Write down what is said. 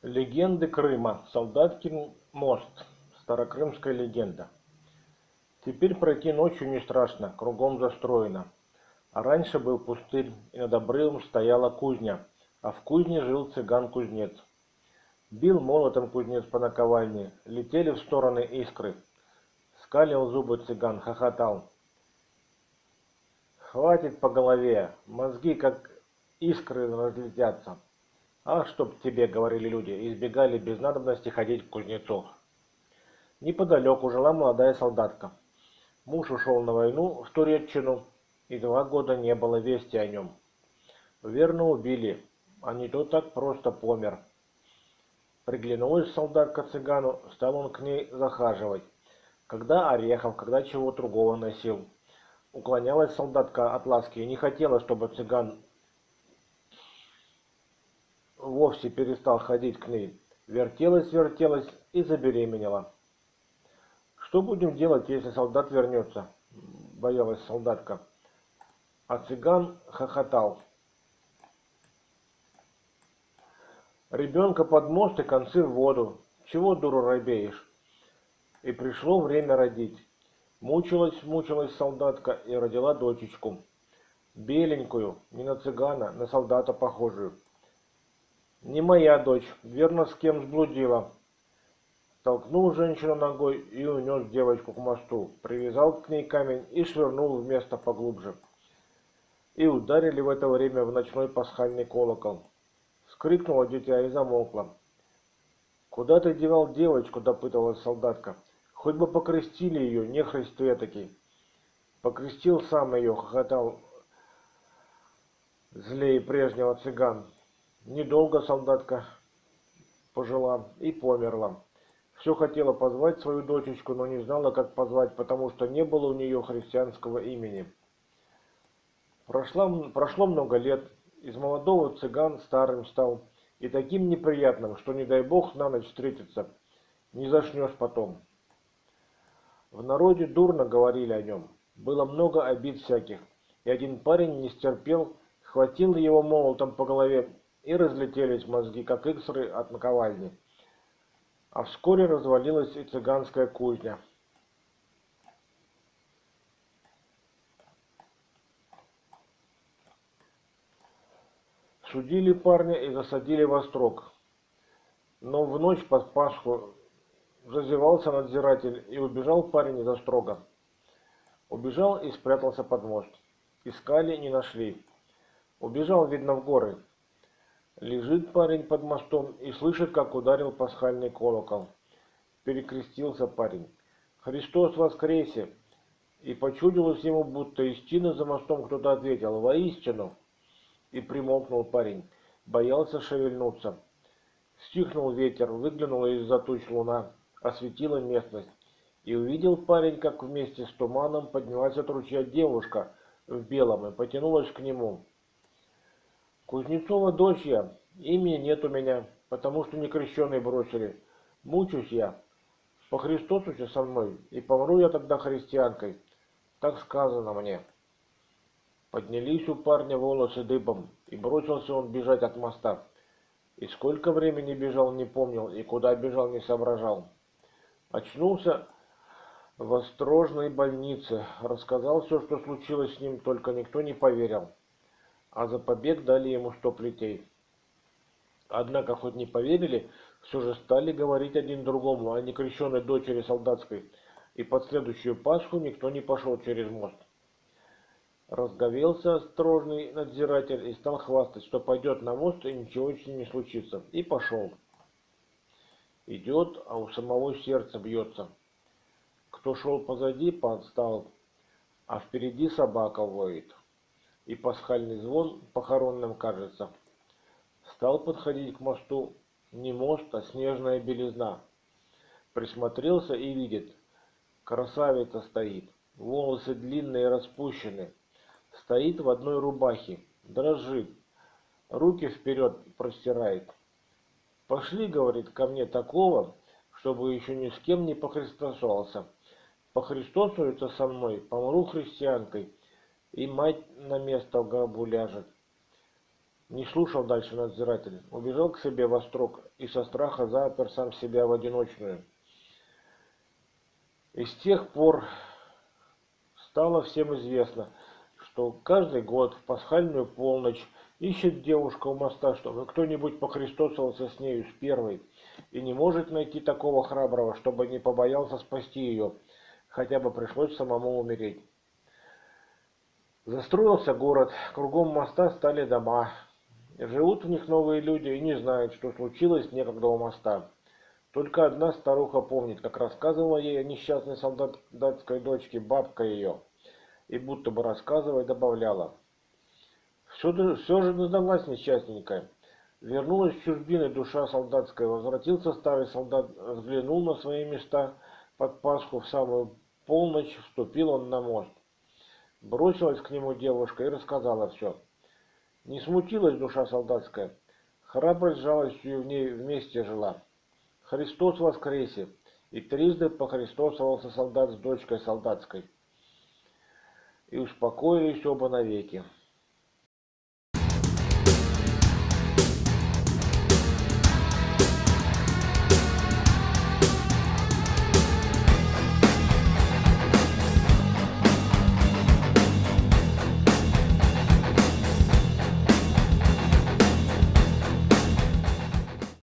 Легенды Крыма. Солдаткин мост. Старокрымская легенда. Теперь пройти ночью не страшно, кругом застроено. А раньше был пустырь, и над обрывом стояла кузня, а в кузне жил цыган-кузнец. Бил молотом кузнец по наковальне, летели в стороны искры. Скалил зубы цыган, хохотал. Хватит по голове, мозги как искры разлетятся. «А чтоб тебе, — говорили люди, — и избегали без надобности ходить к кузнецу». Неподалеку жила молодая солдатка. Муж ушел на войну в Туреччину, и 2 года не было вести о нем. Верно убили, а не то так просто помер. Приглянулась солдатка цыгану, стал он к ней захаживать. Когда орехов, когда чего другого носил. Уклонялась солдатка от ласки и не хотела, чтобы цыган вовсе перестал ходить к ней. Вертелась и забеременела. «Что будем делать, если солдат вернется?» — боялась солдатка. А цыган хохотал. «Ребенка под мост и концы в воду. Чего, дуру, робеешь?» И пришло время родить. Мучилась солдатка и родила дочечку. Беленькую, не на цыгана, на солдата похожую. «Не моя дочь, верно, с кем сблудила». Толкнул женщину ногой и унес девочку к мосту, привязал к ней камень и швырнул в место поглубже. И ударили в это время в ночной пасхальный колокол. Вскрикнуло дитя и замолкло. «Куда ты девал девочку?» — допытывалась солдатка. «Хоть бы покрестили ее, нехрист ты этакий». «Покрестил сам ее», — хохотал злее прежнего цыган. Недолго солдатка пожила и померла. Все хотела позвать свою дочечку, но не знала, как позвать, потому что не было у нее христианского имени. Прошло много лет, из молодого цыган старым стал, и таким неприятным, что, не дай бог, на ночь встретиться, не зашнешь потом. В народе дурно говорили о нем, было много обид всяких, и один парень не стерпел, хватил его молотом по голове, и разлетелись мозги, как искры от наковальни. А вскоре развалилась и цыганская кузня. Судили парня и засадили во строк. Но в ночь под Пасху зазевался надзиратель, и убежал парень из острога. Убежал и спрятался под мост. Искали, не нашли. Убежал, видно, в горы. Лежит парень под мостом и слышит, как ударил пасхальный колокол. Перекрестился парень. «Христос воскресе!» И почудилось ему, будто из тины за мостом кто-то ответил: «Воистину!» И примолкнул парень, боялся шевельнуться. Стихнул ветер, выглянула из-за туч луна, осветила местность. И увидел парень, как вместе с туманом поднялась от ручья девушка в белом и потянулась к нему. «Кузнецова дочь я, имени нет у меня, потому что некрещеный бросили. Мучусь я. По Христосуся со мной, и помру я тогда христианкой. Так сказано мне». Поднялись у парня волосы дыбом, и бросился он бежать от моста. И сколько времени бежал, не помнил, и куда бежал, не соображал. Очнулся в острожной больнице, рассказал все, что случилось с ним, только никто не поверил. А за побег дали ему 100 плетей. Однако, хоть не поверили, все же стали говорить один другому о некрещенной дочери солдатской, и под следующую Пасху никто не пошел через мост. Разговелся осторожный надзиратель и стал хвастать, что пойдет на мост и ничего с ним не случится. И пошел. Идет, а у самого сердце бьется. Кто шел позади, подстал, а впереди собака воет. И пасхальный звон похоронным кажется. Стал подходить к мосту, не мост, а снежная белизна. Присмотрелся и видит, красавица стоит, волосы длинные и распущены. Стоит в одной рубахе, дрожит, руки вперед простирает. «Пошли, — говорит, — ко мне такого, чтобы еще ни с кем не похристосовался. Похристосуется со мной, помру христианкой, и мать на место в гробу ляжет». Не слушал дальше надзиратель, убежал к себе во строк и со страха запер сам себя в одиночную. И с тех пор стало всем известно, что каждый год в пасхальную полночь ищет девушка у моста, чтобы кто-нибудь похристосовался с нею с первой, и не может найти такого храброго, чтобы не побоялся спасти ее, хотя бы пришлось самому умереть. Застроился город, кругом моста стали дома. Живут в них новые люди и не знают, что случилось некогда у моста. Только одна старуха помнит, как рассказывала ей о несчастной солдатской дочке бабка ее, и будто бы рассказывая добавляла. Все же дождалась несчастненькая. Вернулась с чужбины душа солдатская, возвратился старый солдат, взглянул на свои места под Пасху, в самую полночь вступил он на мост. Бросилась к нему девушка и рассказала все. Не смутилась душа солдатская, храбрость с жалостью в ней вместе жила. Христос воскресе, и трижды похристосовался солдат с дочкой солдатской. И успокоились оба навеки.